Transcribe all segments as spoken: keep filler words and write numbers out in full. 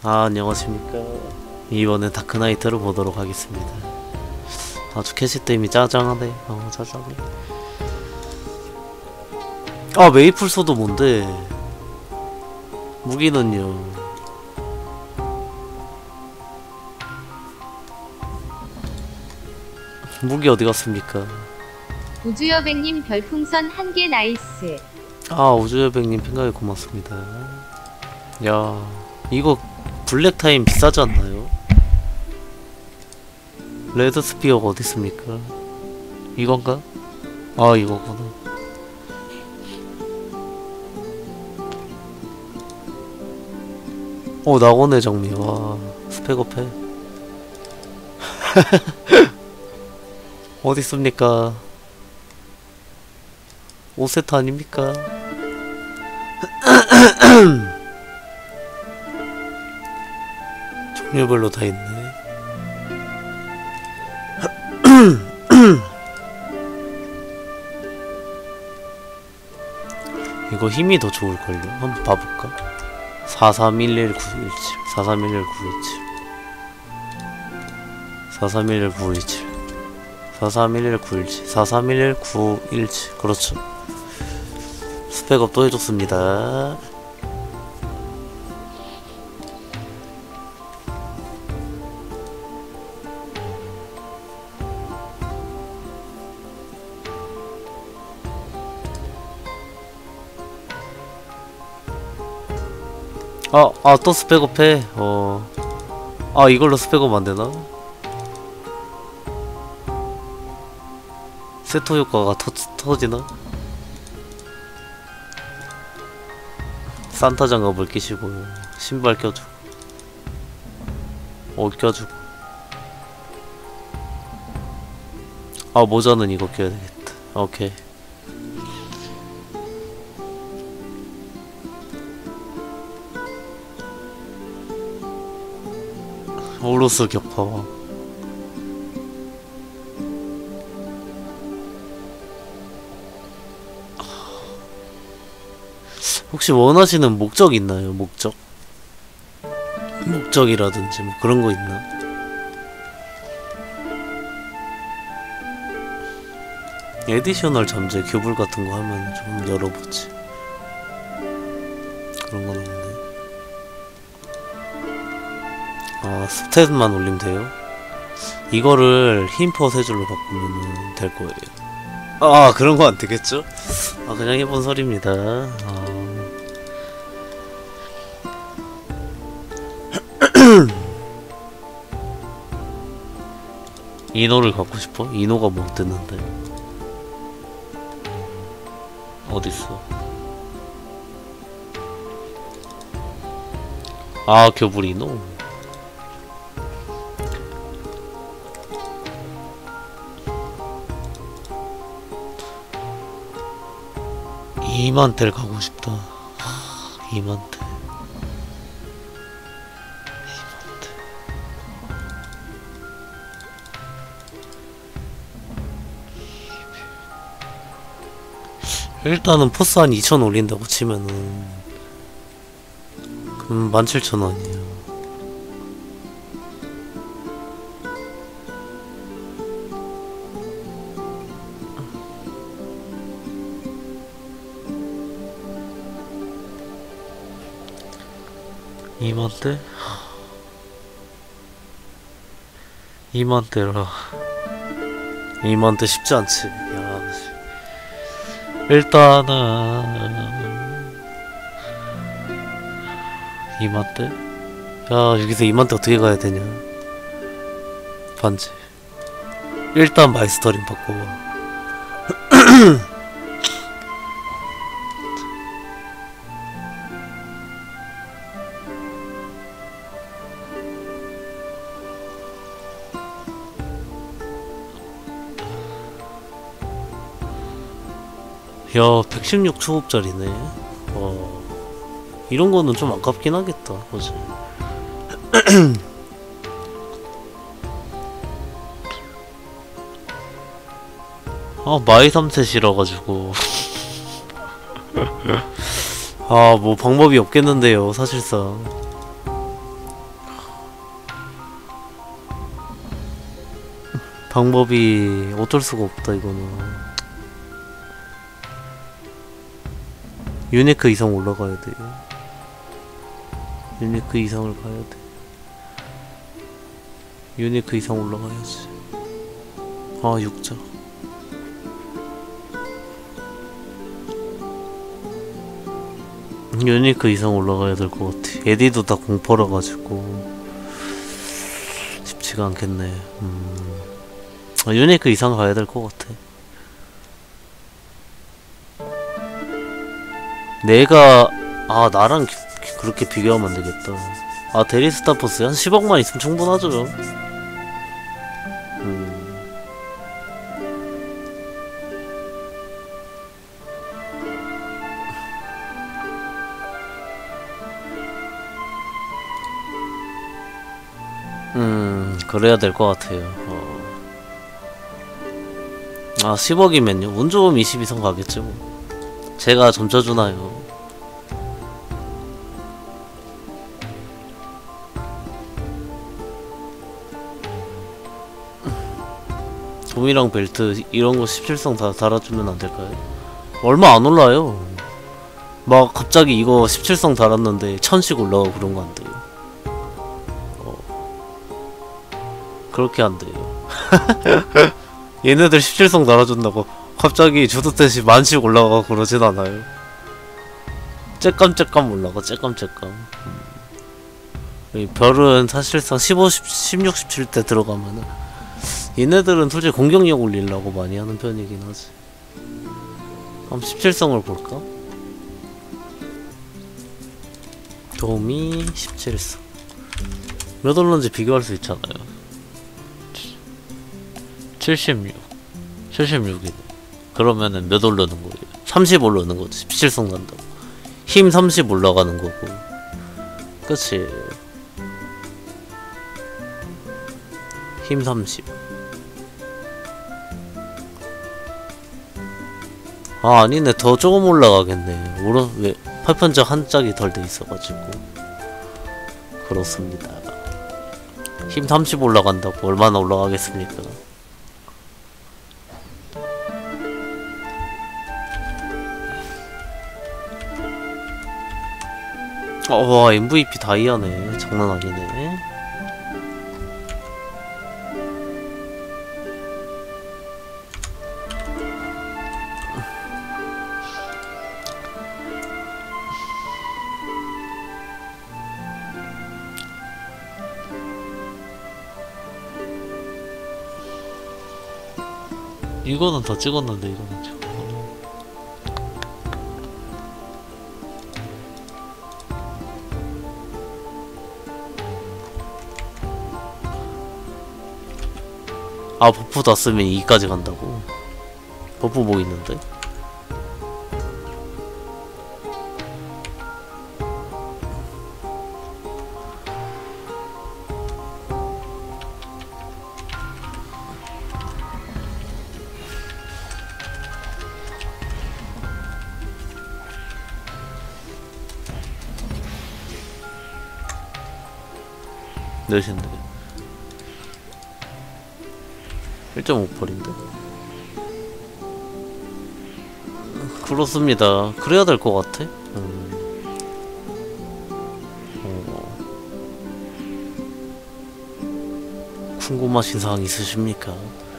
아, 안녕하십니까. 이번엔 다크나이트를 보도록 하겠습니다. 아주 캐시템이 짜장하네. 어, 짜장해. 아, 메이플소드 뭔데? 무기는요? 무기 어디 갔습니까? 우주여백님 별풍선 한 개 나이스. 아, 우주여백님 팬가게 고맙습니다. 야, 이거 블랙타임 비싸지 않나요? 레드스피어가 어디 있습니까? 이건가? 아, 이거구나. 어, 낙원의 정리. 와, 스펙업해. 어디 있습니까? 오 세트 아닙니까? 종류별로 다 있네. 이거 힘이 더 좋을걸요? 한번 봐볼까? 사삼일일 구일칠 사삼일일 구일칠 사삼일일 구일칠 사삼일일 구일칠 사삼일일 구일칠 그렇죠. 스펙업 또 해줬습니다. 아, 아, 또 스펙업 해. 어. 아, 이걸로 스펙업 안 되나? 세터 효과가 터, 터지나? 산타 장갑을 끼시고, 신발 껴주고, 옷 껴주고. 아, 모자는 이거 껴야 되겠다. 오케이. 오로스 격파. 혹시 원하시는 목적 있나요? 목적? 목적이라든지 뭐 그런 거 있나? 에디셔널 잠재 교불 같은 거 하면 좀 열어보지. 그런 건 없네. 아, 스탯만 올리면 돼요? 이거를 힘퍼 세 줄로 바꾸면 될 거예요. 아, 그런 거 안 되겠죠? 아, 그냥 해본 소리입니다. 아. 이노를 갖고 싶어? 이노가 못 듣는데. 어딨어? 아, 교불 이노? 이만대를 가고 싶다. 이만대. 이만대. 일단은 포스 한 이천 올린다고 치면은 그럼 만 칠천 원이에요. 이만대? 이만대라. 이만대 쉽지 않지. 야, 일단은 이만대? 야, 여기서 이만대 어떻게 가야 되냐? 반지. 일단 마이스터링 바꿔봐. 야, 백십육 초급짜리네. 어, 이런 거는 좀 아깝긴 하겠다, 그치? 아, 마이 삼셋이라가지고. 아, 뭐 방법이 없겠는데요, 사실상. 방법이 어쩔 수가 없다 이거는. 유니크 이상 올라가야 돼. 유니크 이상을 가야 돼. 유니크 이상 올라가야지. 아 육자. 유니크 이상 올라가야 될 것 같아. 에디도 다 공포라 가지고 쉽지가 않겠네. 음. 아, 유니크 이상 가야 될 것 같아. 내가 아 나랑 기, 기, 그렇게 비교하면 안 되겠다. 아 데리스타포스 한 십억만 있으면 충분하죠. 음. 음, 그래야 될 것 같아요. 어. 아, 십억이면요? 운 좋으면 이십 이상 가겠죠. 뭐. 제가 점쳐주나요? 돔이랑 벨트 이런 거 십칠 성 다 달아주면 안 될까요? 얼마 안 올라요. 막 갑자기 이거 십칠 성 달았는데 천씩 올라가고 그런 거 안 돼요. 그렇게 안 돼요. 얘네들 십칠 성 달아준다고 갑자기 주도tet이 만씩 올라가고 그러진 않아요. 쬐깜쬐깜 올라가, 쬐깜쬐깜. 음. 별은 사실상 십오, 십육, 십칠 대 들어가면은 얘네들은 솔직히 공격력 올리려고 많이 하는 편이긴 하지. 그럼 십칠 성을 볼까? 도움이 십칠 성. 몇 올런지 비교할 수 있잖아요. 칠십육. 칠십육이네. 그러면은 몇 오르는 거예요? 삼십 오르는 거지. 십칠 성 간다고. 힘 삼십 올라가는 거고. 그치. 힘 삼십. 아, 아니네. 더 조금 올라가겠네. 오른, 왜, 팔편적 한 짝이 덜 돼 있어가지고. 그렇습니다. 힘 삼십 올라간다고 얼마나 올라가겠습니까? 어, 와, 엠브이피 다이아네. 장난 아니네. 이거는 더 찍었는데, 이거는 좀. 아, 버프 다 쓰면 이까지 간다고? 버프 뭐 있는데? 몇인데? 일 점 오 퍼센트인데? 그렇습니다. 그래야 될 것 같아. 음. 어. 궁금하신 사항 있으십니까?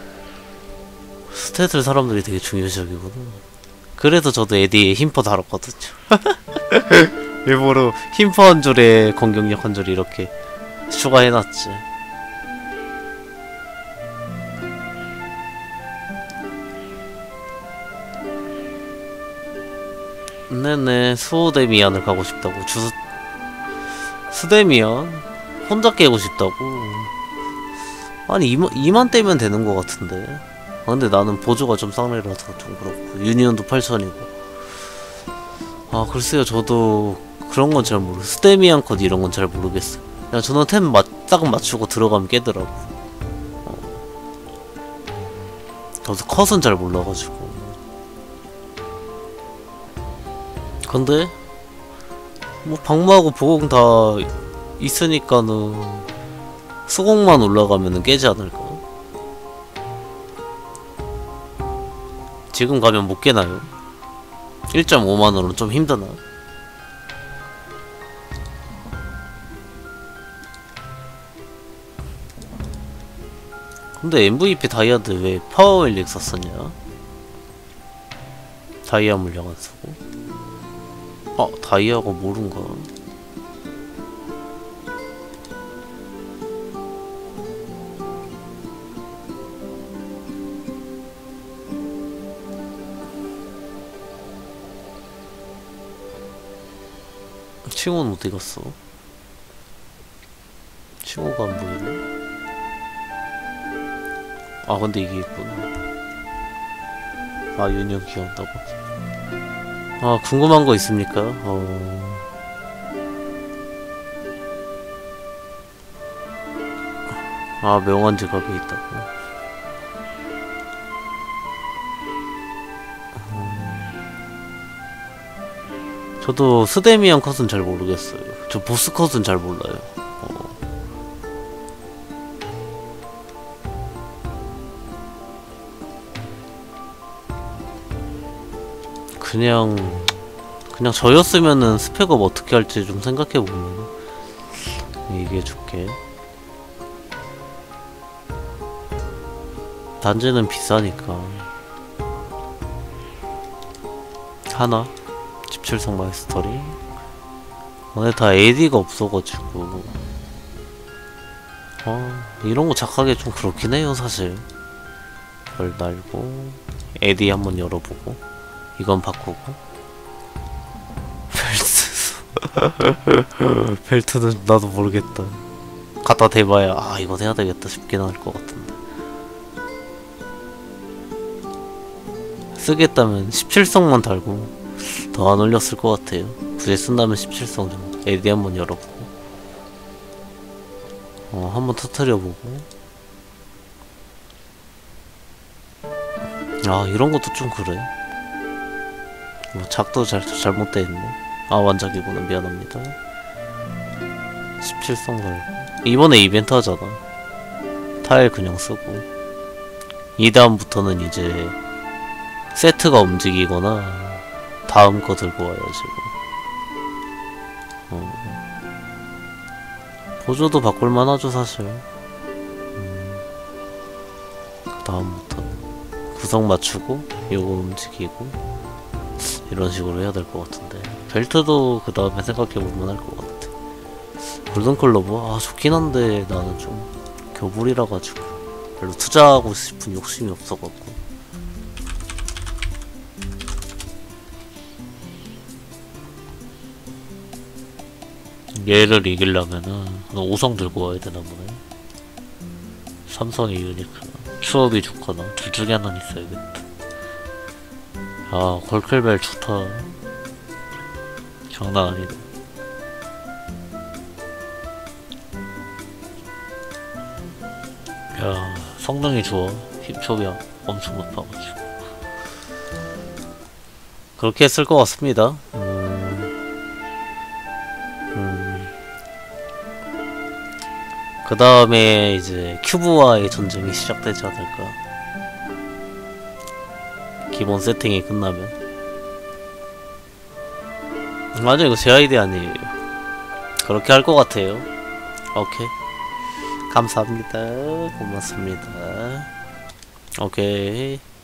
스탯을 사람들이 되게 중요시 여기구나. 그래서 저도 에디에 힘퍼 달았거든요. 일부러 힘퍼 한 줄에 공격력 한 줄 이렇게 추가해놨지. 네네, 수호데미안을 가고 싶다고. 주 수데미안 혼자 깨고 싶다고. 아니 이만, 이만 떼면 되는 것 같은데. 아, 근데 나는 보조가 좀 쌍래라서 좀 그렇고 유니온도 팔천이고. 아 글쎄요, 저도 그런 건 잘 모르. 수데미안 컷 이런 건 잘 모르겠어. 그냥 저는 템 맞, 딱 맞추고 들어가면 깨더라고. 어. 저도 컷은 잘 몰라가지고. 근데 뭐 방마하고 보공 다 있으니까는 수공만 올라가면은 깨지 않을까? 지금 가면 못 깨나요? 일 점 오만원은 좀 힘드나? 근데 엠브이피 다이아드 왜 파워 엘릭 썼었냐? 다이아 물량 안 쓰고? 아, 다이아가 모른가? 칭호는 어디 갔어? 칭호가 안 보이네? 아, 근데 이게 있구나. 아, 윤영 귀여운다고? 아, 궁금한 거 있습니까? 어... 아, 명언 지갑이 있다고. 음... 저도 스데미안 컷은 잘 모르겠어요. 저 보스 컷은 잘 몰라요. 어... 그냥 그냥 저였으면은 스펙업 어떻게 할지 좀 생각해보면 얘기해줄게. 단지는 비싸니까 하나 십칠성 마이스터리. 근데 다 에이디가 없어가지고 어 이런거 작하게 좀 그렇긴 해요 사실. 별 날고 에디 한번 열어보고 이건 바꾸고 벨트 벨트는 나도 모르겠다. 갖다 대봐야 아 이거 해야 되겠다 싶긴 할 것 같은데. 쓰겠다면 십칠성만 달고 더 안 올렸을 것 같아요. 굳이 쓴다면 십칠성 정도. 에디 한번 열어보고 어 한번 터트려보고. 아 이런 것도 좀 그래. 뭐 작도 잘 잘못돼 있네. 아 완작이구나. 미안합니다. 십칠성 달고 이번에 이벤트 하잖아. 타일 그냥 쓰고 이 다음부터는 이제 세트가 움직이거나 다음 거 들고 와야지. 어. 보조도 바꿀만 하죠 사실. 음. 그 다음부터는 구성 맞추고 요거 움직이고 이런 식으로 해야 될 것 같은데. 벨트도 그 다음에 생각해보면 할 것 같아. 골든클로버? 아 좋긴 한데 나는 좀 교불이라 가지고 별로 투자하고 싶은 욕심이 없어갖고. 얘를 이기려면은 오성 들고 와야 되나 보네. 삼성이 유니크나 추업이 좋거나 둘 중에 하나는 있어야겠다. 아 걸클벨 좋다. 장난 아니다. 야 성능이 좋아. 힙촉이 엄청 높아가지고 그렇게 했을 것 같습니다. 그 다음에 이제 큐브와의 전쟁이 시작되지 않을까. 기본 세팅이 끝나면. 맞아 이거 제 아이디 아니에요. 그렇게 할 것 같아요. 오케이 감사합니다. 고맙습니다. 오케이